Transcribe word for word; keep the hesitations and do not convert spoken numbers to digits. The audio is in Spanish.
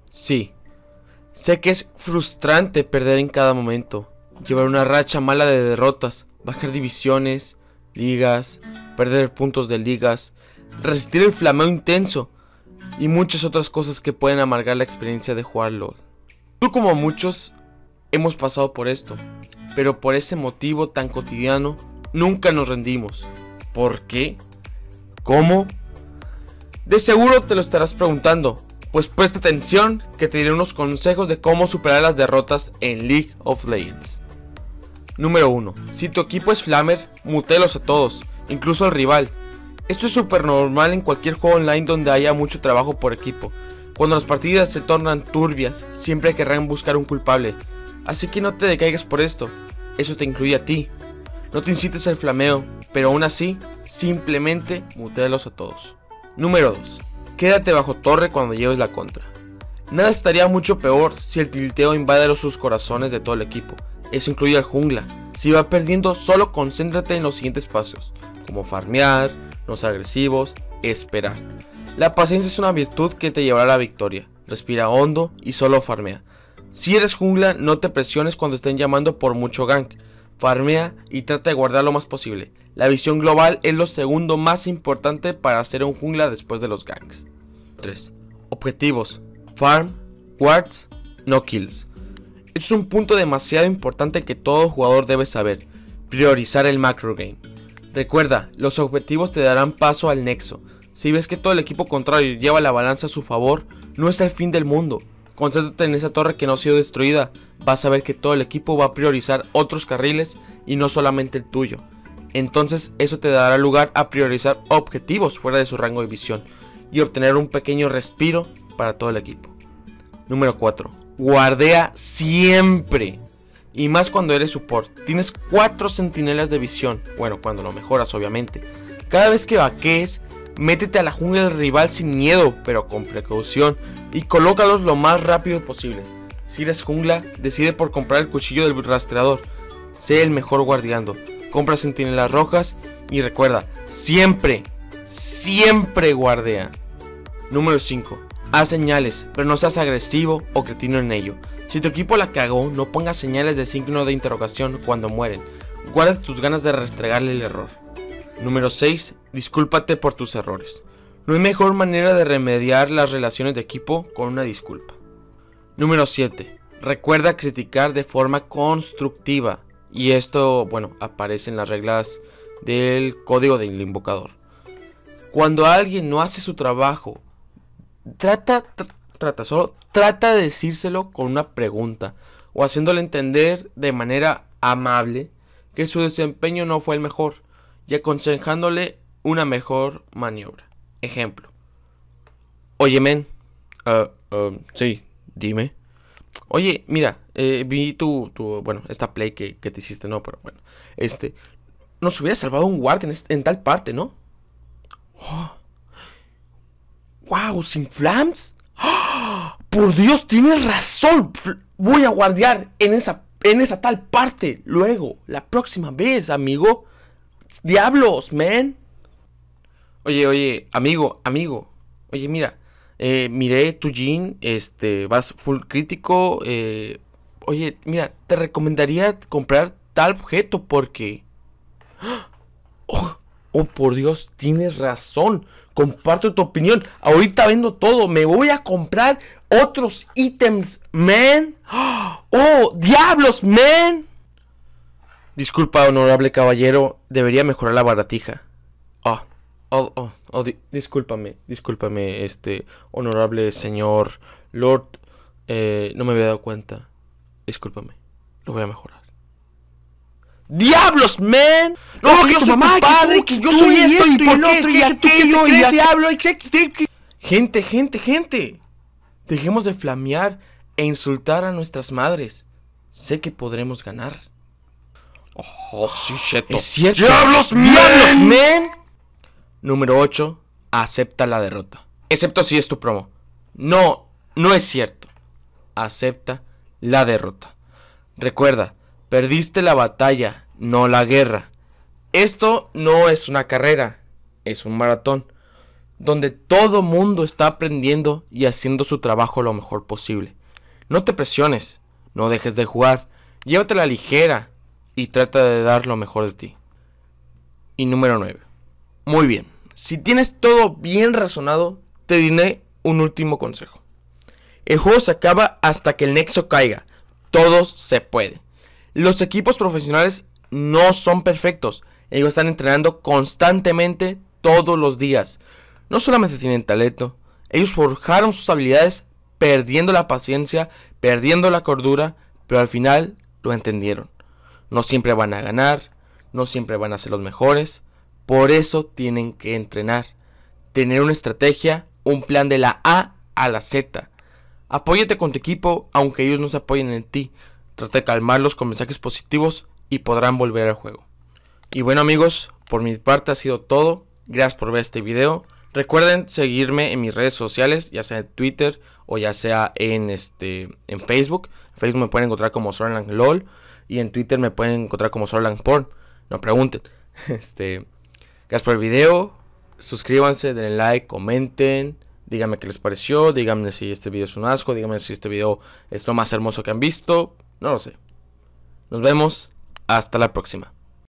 Sí, sé que es frustrante perder en cada momento, llevar una racha mala de derrotas, bajar divisiones, ligas, perder puntos de ligas, resistir el flameo intenso y muchas otras cosas que pueden amargar la experiencia de jugar LOL. Tú como muchos hemos pasado por esto, pero por ese motivo tan cotidiano nunca nos rendimos. ¿Por qué? ¿Cómo? De seguro te lo estarás preguntando, pues presta atención que te diré unos consejos de cómo superar las derrotas en League of Legends. Número uno. Si tu equipo es flamer, mutelos a todos, incluso al rival. Esto es súper normal en cualquier juego online donde haya mucho trabajo por equipo. Cuando las partidas se tornan turbias, siempre querrán buscar un culpable, así que no te decaigas por esto, eso te incluye a ti. No te incites al flameo, pero aún así, simplemente mutealos a todos. Número dos. Quédate bajo torre cuando lleves la contra. Nada estaría mucho peor si el tilteo invade los sus corazones de todo el equipo. Eso incluye al jungla. Si va perdiendo, solo concéntrate en los siguientes pasos, como farmear, no ser agresivos, esperar. La paciencia es una virtud que te llevará a la victoria. Respira hondo y solo farmea. Si eres jungla, no te presiones cuando estén llamando por mucho gank. Farmea y trata de guardar lo más posible. La visión global es lo segundo más importante para ser un jungla después de los ganks. tres. Objetivos: farm, wards, no kills. Esto es un punto demasiado importante que todo jugador debe saber. Priorizar el macro game. Recuerda, los objetivos te darán paso al nexo. Si ves que todo el equipo contrario lleva la balanza a su favor, no es el fin del mundo. Concéntrate en esa torre que no ha sido destruida. Vas a ver que todo el equipo va a priorizar otros carriles y no solamente el tuyo. Entonces eso te dará lugar a priorizar objetivos fuera de su rango de visión y obtener un pequeño respiro para todo el equipo. Número cuatro. Guardea siempre. Y más cuando eres support. Tienes cuatro centinelas de visión. Bueno, cuando lo mejoras obviamente. Cada vez que vaquees, métete a la jungla del rival sin miedo, pero con precaución, y colócalos lo más rápido posible. Si eres jungla, decide por comprar el cuchillo del rastreador. Sé el mejor guardiando. Compra centinelas rojas y recuerda, siempre, siempre guardea. Número cinco. Haz señales, pero no seas agresivo o cretino en ello. Si tu equipo la cagó, no pongas señales de signo de interrogación cuando mueren. Guarda tus ganas de restregarle el error. Número seis. Discúlpate por tus errores. No hay mejor manera de remediar las relaciones de equipo con una disculpa. Número siete. Recuerda criticar de forma constructiva. Y esto, bueno, aparece en las reglas del código del invocador. Cuando alguien no hace su trabajo, trata, tr trata, solo trata de decírselo con una pregunta o haciéndole entender de manera amable que su desempeño no fue el mejor y aconsejándole una mejor maniobra. Ejemplo: oye, men, uh, uh, sí, dime. Oye, mira, eh, vi tu, tu, bueno, esta play que, que te hiciste, no, pero bueno, este, nos hubiera salvado un guard en, este, en tal parte, ¿no? Oh. Wow, sin flams. Oh, por Dios, tienes razón. Voy a guardiar en esa, en esa tal parte. Luego, la próxima vez, amigo. Diablos, man. Oye, oye, amigo, amigo. Oye, mira, eh, miré tu Jhin, este, vas full crítico. Eh, oye, mira, te recomendaría comprar tal objeto porque... Oh, oh, por Dios, tienes razón. Comparto tu opinión. Ahorita vendo todo. Me voy a comprar otros ítems, man. Oh, diablos, man. Disculpa, honorable caballero. Debería mejorar la baratija. Oh, oh, oh, oh di discúlpame, discúlpame, este, honorable señor Lord. Eh, no me había dado cuenta. Discúlpame. Lo voy a mejorar. ¡Diablos, man! No, que yo soy tu padre, que yo soy esto y por otro y aquello y diablo. Gente, gente, gente. Dejemos de flamear e insultar a nuestras madres. Sé que podremos ganar. Oh, sí, cheto. Es cierto. ¡Diablos, diablos, man! Número ocho. Acepta la derrota. Excepto si es tu promo. No, no es cierto. Acepta la derrota. Recuerda, perdiste la batalla, no la guerra. Esto no es una carrera, es un maratón. donde todo mundo está aprendiendo y haciendo su trabajo lo mejor posible. No te presiones, no dejes de jugar, llévatela ligera y trata de dar lo mejor de ti. Y número nueve. Muy bien, si tienes todo bien razonado, te diré un último consejo. El juego se acaba hasta que el nexo caiga. Todo se puede. Los equipos profesionales no son perfectos. Ellos están entrenando constantemente todos los días. No solamente tienen talento, ellos forjaron sus habilidades perdiendo la paciencia, perdiendo la cordura, pero al final lo entendieron. No siempre van a ganar, no siempre van a ser los mejores. Por eso tienen que entrenar, tener una estrategia, un plan de la A a la Z. Apóyate con tu equipo aunque ellos no se apoyen en ti. Trata de calmarlos con mensajes positivos y podrán volver al juego. Y bueno amigos, por mi parte ha sido todo. Gracias por ver este video. Recuerden seguirme en mis redes sociales, ya sea en Twitter o ya sea en este en Facebook. En Facebook me pueden encontrar como SolarlandLol y en Twitter me pueden encontrar como SolarlandPorn. No pregunten. Este, gracias por el video. Suscríbanse, denle like, comenten. Díganme qué les pareció, díganme si este video es un asco, díganme si este video es lo más hermoso que han visto. No lo sé. Nos vemos, hasta la próxima.